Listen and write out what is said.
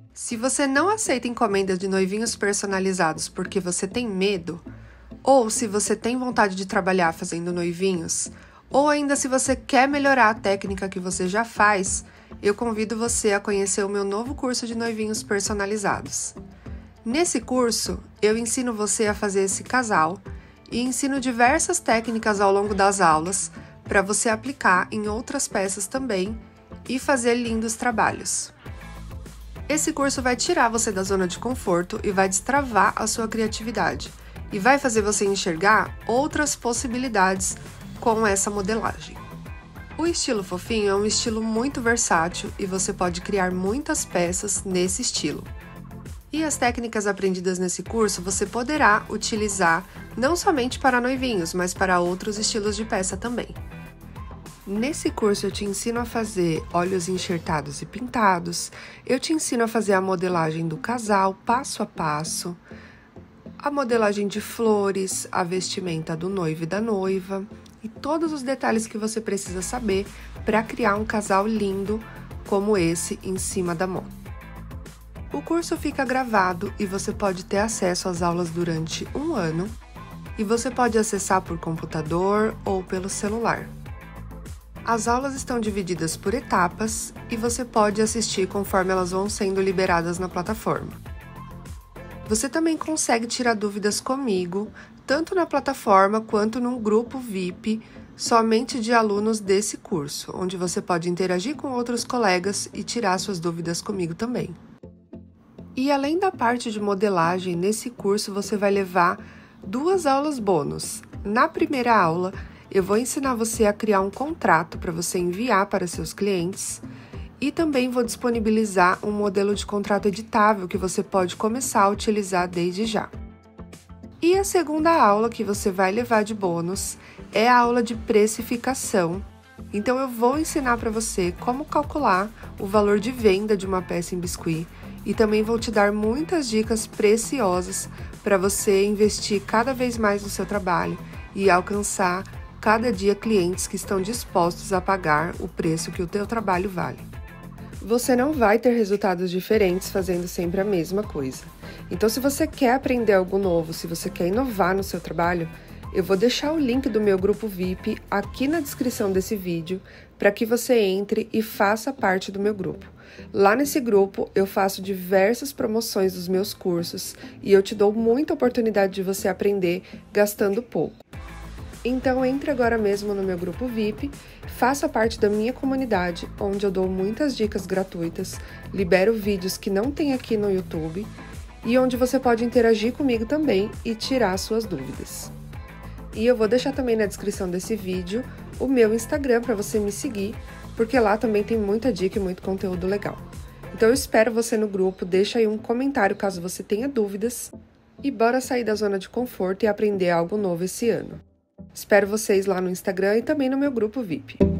Se você não aceita encomenda de noivinhos personalizados porque você tem medo, ou se você tem vontade de trabalhar fazendo noivinhos, ou ainda se você quer melhorar a técnica que você já faz, eu convido você a conhecer o meu novo curso de noivinhos personalizados. Nesse curso, eu ensino você a fazer esse casal e ensino diversas técnicas ao longo das aulas para você aplicar em outras peças também e fazer lindos trabalhos. Esse curso vai tirar você da zona de conforto e vai destravar a sua criatividade e vai fazer você enxergar outras possibilidades com essa modelagem. O estilo fofinho é um estilo muito versátil e você pode criar muitas peças nesse estilo. E as técnicas aprendidas nesse curso você poderá utilizar não somente para noivinhos, mas para outros estilos de peça também. Nesse curso eu te ensino a fazer olhos enxertados e pintados, eu te ensino a fazer a modelagem do casal passo a passo, a modelagem de flores, a vestimenta do noivo e da noiva e todos os detalhes que você precisa saber para criar um casal lindo como esse em cima da moda. O curso fica gravado e você pode ter acesso às aulas durante 1 ano e você pode acessar por computador ou pelo celular. As aulas estão divididas por etapas e você pode assistir conforme elas vão sendo liberadas na plataforma. Você também consegue tirar dúvidas comigo, tanto na plataforma quanto num grupo VIP, somente de alunos desse curso, onde você pode interagir com outros colegas e tirar suas dúvidas comigo também. E além da parte de modelagem, nesse curso você vai levar 2 aulas bônus. Na primeira aula, eu vou ensinar você a criar um contrato para você enviar para seus clientes e também vou disponibilizar um modelo de contrato editável que você pode começar a utilizar desde já. E a segunda aula que você vai levar de bônus é a aula de precificação. Então eu vou ensinar para você como calcular o valor de venda de uma peça em biscuit e também vou te dar muitas dicas preciosas para você investir cada vez mais no seu trabalho e alcançar cada dia clientes que estão dispostos a pagar o preço que o teu trabalho vale. Você não vai ter resultados diferentes fazendo sempre a mesma coisa. Então, se você quer aprender algo novo, se você quer inovar no seu trabalho, eu vou deixar o link do meu grupo VIP aqui na descrição desse vídeo para que você entre e faça parte do meu grupo. Lá nesse grupo eu faço diversas promoções dos meus cursos e eu te dou muita oportunidade de você aprender gastando pouco. Então entre agora mesmo no meu grupo VIP, faça parte da minha comunidade, onde eu dou muitas dicas gratuitas, libero vídeos que não tem aqui no YouTube e onde você pode interagir comigo também e tirar suas dúvidas. E eu vou deixar também na descrição desse vídeo o meu Instagram para você me seguir, porque lá também tem muita dica e muito conteúdo legal. Então eu espero você no grupo, deixa aí um comentário caso você tenha dúvidas e bora sair da zona de conforto e aprender algo novo esse ano. Espero vocês lá no Instagram e também no meu grupo VIP.